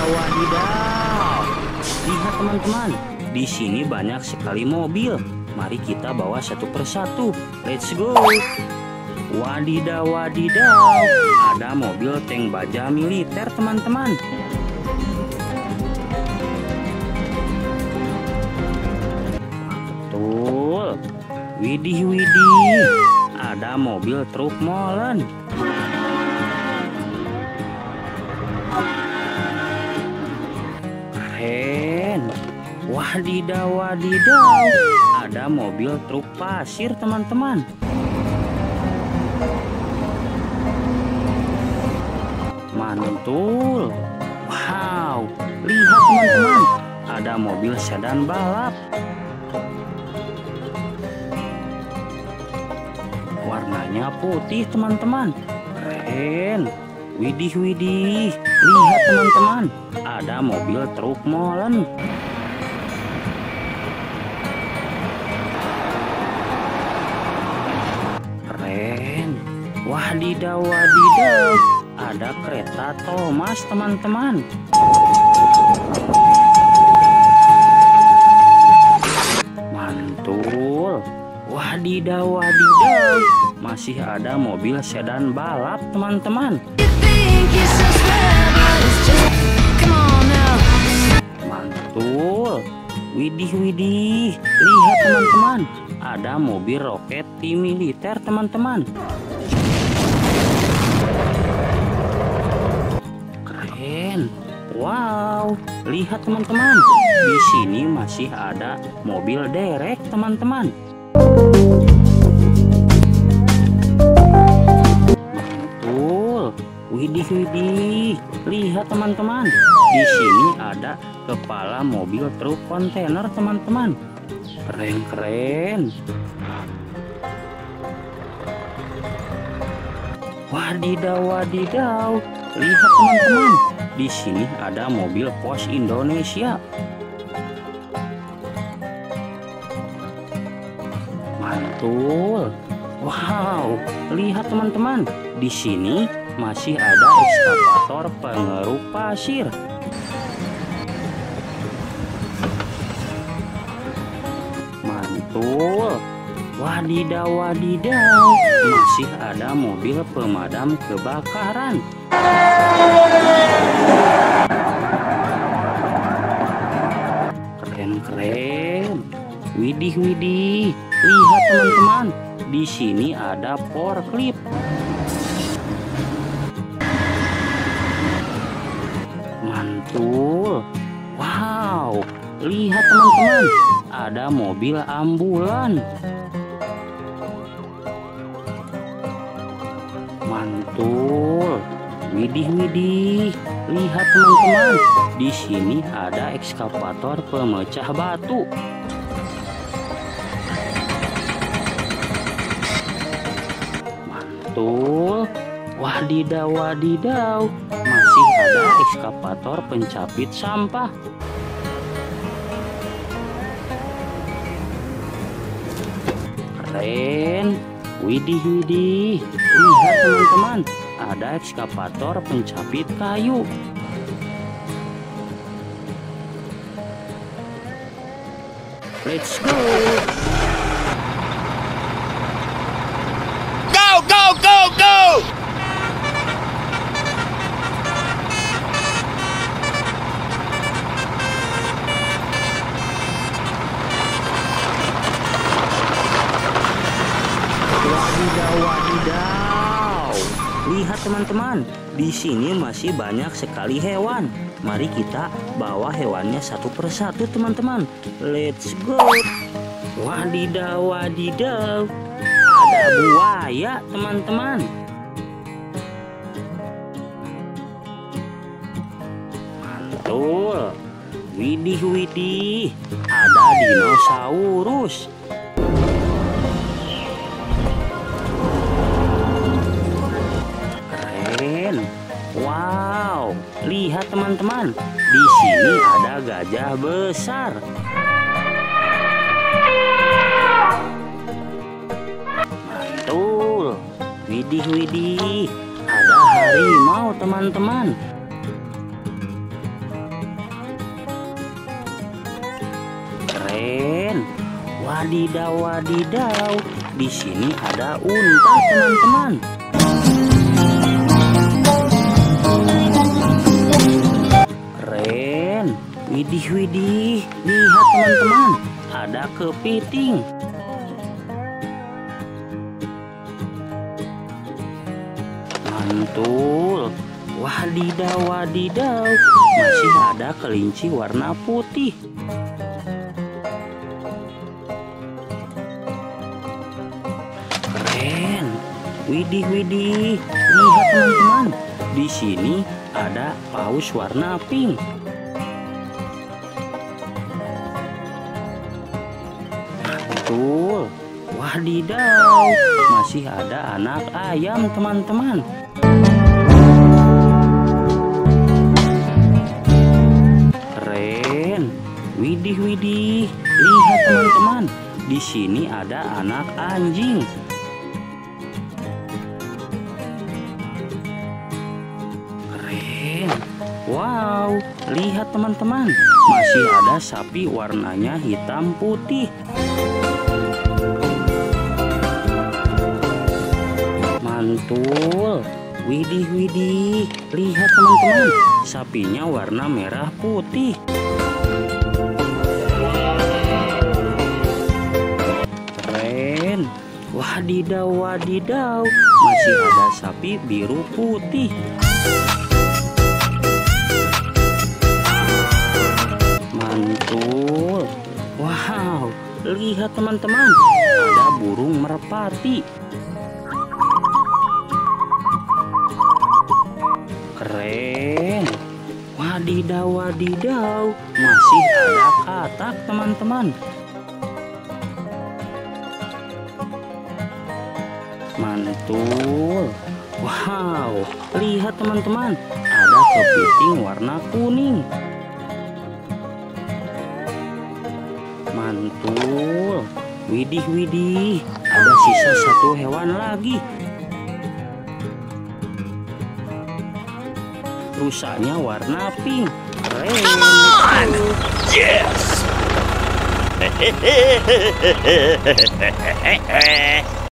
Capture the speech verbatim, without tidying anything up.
wadidaw. Lihat teman-teman, di sini banyak sekali mobil. Mari kita bawa satu persatu. Let's go. Wadidaw, wadidaw. Ada mobil tank baja militer teman-teman. Betul. Widih, widih. Ada mobil truk molen. Keren. Wadidaw, wadidaw. Ada mobil truk pasir teman-teman. Mantul. Wow, lihat teman-teman, ada mobil sedan balap. Warnanya putih teman-teman. Keren. Widih, widih. Lihat teman-teman, ada mobil truk molen. Keren. Wadidaw, wadidaw. Ada kereta Thomas teman-teman. Mantul. Wadidaw, wadidaw. Masih ada mobil sedan balap teman-teman. Mantul. Widih, widih. Lihat teman-teman, ada mobil roket tim militer teman-teman. Wow, lihat teman-teman, di sini masih ada mobil derek teman-teman. Mantul, widih, widih. Lihat teman-teman, di sini ada kepala mobil truk kontainer teman-teman. Keren-keren. Wadidaw, wadidaw. Lihat teman-teman, di sini ada mobil Pos Indonesia. Mantul. Wow, lihat teman-teman, di sini masih ada ekskavator pengeruk pasir. Mantul. Wadidaw, wadidaw. Masih ada mobil pemadam kebakaran. Keren-keren. Widih, widih. Lihat teman-teman, di sini ada forklift. Mantul. Wow, lihat teman-teman, ada mobil ambulan. Mantul. Widih, widih. Lihat teman-teman, di sini ada ekskavator pemecah batu. Mantul. Wadidaw, wadidaw. Masih ada ekskavator pencapit sampah. Keren. Widih, widih. Lihat teman-teman, ada ekskavator pencapit kayu. Let's go. Go, go, go, go! Wadidaw, wadidaw. Lihat teman-teman, di sini masih banyak sekali hewan. Mari kita bawa hewannya satu persatu teman-teman. Let's go. Wadidaw, wadidaw. Ada buaya teman-teman. Mantul. Widih, widih. Ada dinosaurus. Wow, lihat teman-teman, di sini ada gajah besar. Mantul. Widih, widih. Ada harimau teman-teman. Wadidaw, wadidaw. Di sini ada unta, teman-teman. Keren. Widih, widih. Lihat, teman-teman. Ada kepiting. Mantul. Wadidaw, wadidaw. Masih ada kelinci warna putih. Keren. Widih, widih. Lihat, teman-teman. Di sini ada paus warna pink. Mantul. Wadidaw. Masih ada anak ayam, teman-teman. Widih, widih. Lihat, teman-teman. Di sini ada anak anjing. Keren. Wow, lihat, teman-teman. Masih ada sapi warnanya hitam putih. Mantul. Widih, widih. Lihat, teman-teman. Sapinya warna merah putih. Wadidaw, wadidaw. Masih ada sapi biru putih. Mantul. Wow, lihat, teman-teman. Ada burung merpati. Keren. Wadidaw, wadidaw. Masih ada katak, teman-teman. Mantul. Wow, lihat, teman-teman. Ada kepiting warna kuning. Mantul. Widih, widih. Ada sisa satu hewan lagi. Rusanya warna pink. Keren. Come on! Yes!